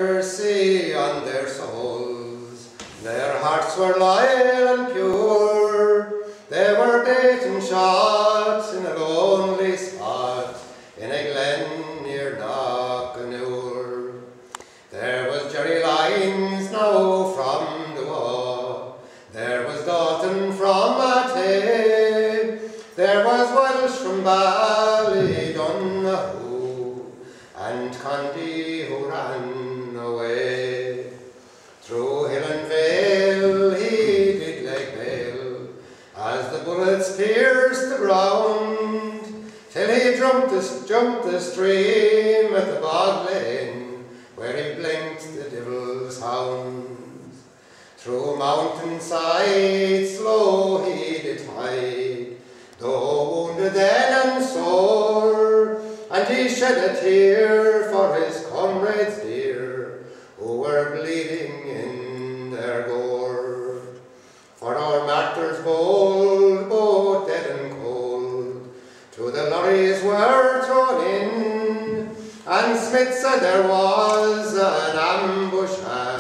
mercy on their souls. Their hearts were loyal and pure. They were beaten shots in a lonely spot in a glen near Knockanure. There was Jerry Lyons now from the Wa. There was Dalton from Mattay. There was Welsh from Ballydonnahoe, and Condy who ran away. Through hill and vale he did like bale, as the bullets pierced the ground, till he jumped the stream at the bog lane, where he blinked the devil's hounds. Through mountain sides slow he did hide, though wounded then and sore, and he shed a tear for his comrades dear, who were bleeding in their gore. For our martyrs bold, both dead and cold, to the lorries were thrown in, and Smith said there was an ambush